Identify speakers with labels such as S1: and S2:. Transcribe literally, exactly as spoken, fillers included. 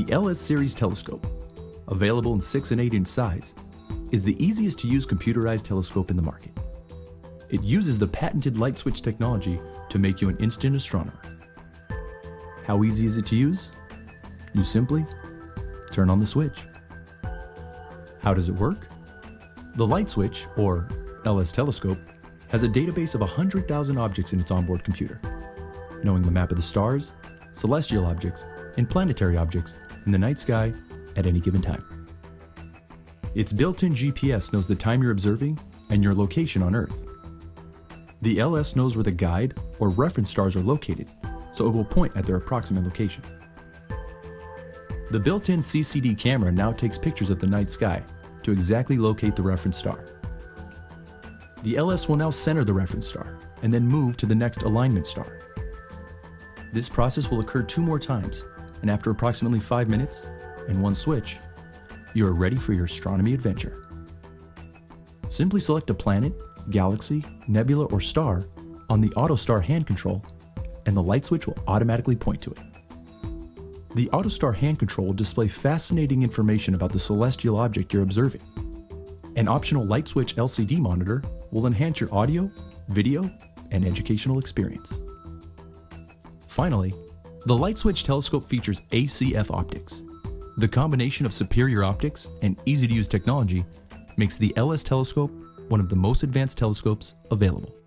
S1: The L S series telescope, available in six and eight inch size, is the easiest to use computerized telescope in the market. It uses the patented LightSwitch technology to make you an instant astronomer. How easy is it to use? You simply turn on the switch. How does it work? The LightSwitch, or L S telescope, has a database of one hundred thousand objects in its onboard computer, knowing the map of the stars, celestial objects, and planetary objects in the night sky at any given time. Its built-in G P S knows the time you're observing and your location on Earth. The L S knows where the guide or reference stars are located, so it will point at their approximate location. The built-in C C D camera now takes pictures of the night sky to exactly locate the reference star. The L S will now center the reference star and then move to the next alignment star. This process will occur two more times, and after approximately five minutes and one switch, you are ready for your astronomy adventure. Simply select a planet, galaxy, nebula, or star on the AutoStar hand control, and the LightSwitch will automatically point to it. The AutoStar hand control will display fascinating information about the celestial object you're observing. An optional LightSwitch L C D monitor will enhance your audio, video, and educational experience. Finally, the LightSwitch telescope features A C F optics. The combination of superior optics and easy-to-use technology makes the L S telescope one of the most advanced telescopes available.